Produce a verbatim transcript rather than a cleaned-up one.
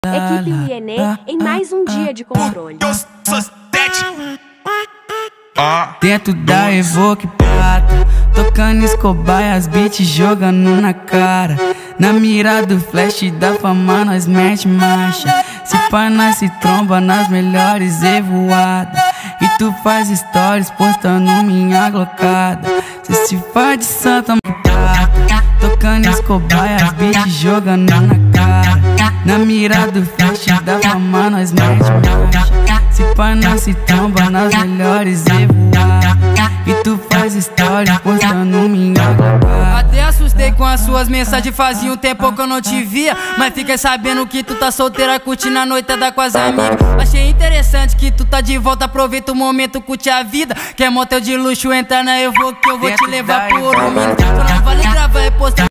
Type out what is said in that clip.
Equipe Ienê em mais um dia de controle. Dentro da Evoque prata, tocando Escobar e as beats jogando na cara. Na mira do flash da fama nós mete marcha. Se pá nós se tromba nas melhores evoadas. E tu faz stories postando minha glocada. Cê se faz de santa prata, tocando Escobar e as beats jogando na cara. Na mira do flash da fama nós mete marcha. Se pá nós se tromba nas melhores evoadas. E tu faz stories postando minha glocada. Até assustei com as suas mensagens, fazia um tempo que eu não te via. Mas fiquei sabendo que tu tá solteira, curtindo a noitada com as amigas. Achei interessante que tu tá de volta, aproveita o momento, curte a vida. Quer motel de luxo, entra na Evoque que eu vou te levar por um minuto. Só não vale gravar e postar